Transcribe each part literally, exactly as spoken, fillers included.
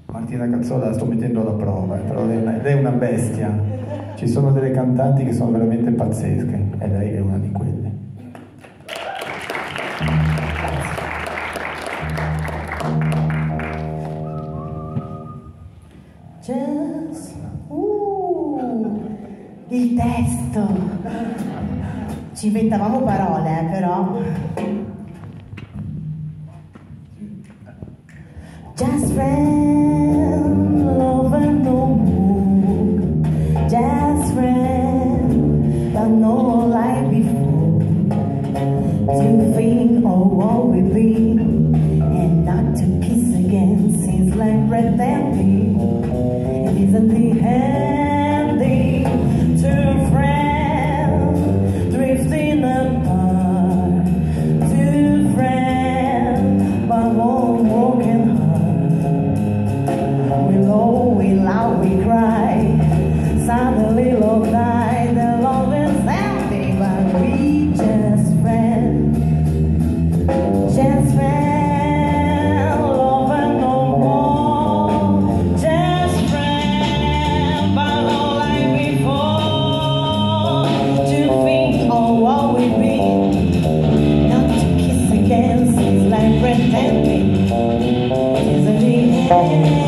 Martina Cazzola la sto mettendo alla prova, eh, però lei è, una, lei è una bestia. Ci sono delle cantanti che sono veramente pazzesche e lei è una di quelle. Just, uh, il testo. Ci inventavamo parole, eh, però. Just friend, love and no more. Just friend, but no like before. To think of what we've been, and not to kiss again seems like pretending. It isn't the handy to friend drifting apart. To friend, but one broken heart. We know, we laugh, we cry. Suddenly love died. The love is empty, but we just friend, just friend, love and no more. Just friend, but not like before. To think of what we've been, not to kiss again seems like pretending. Isn't the end?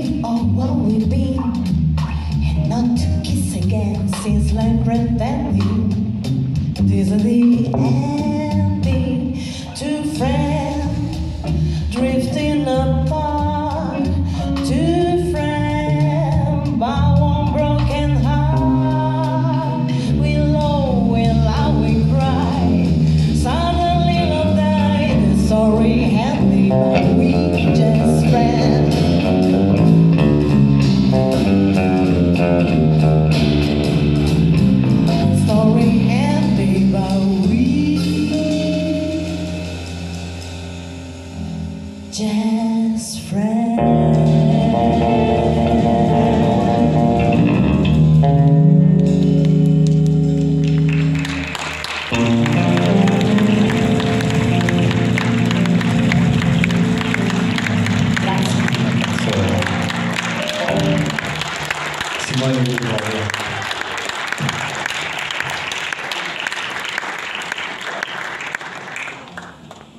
Seems like pretending.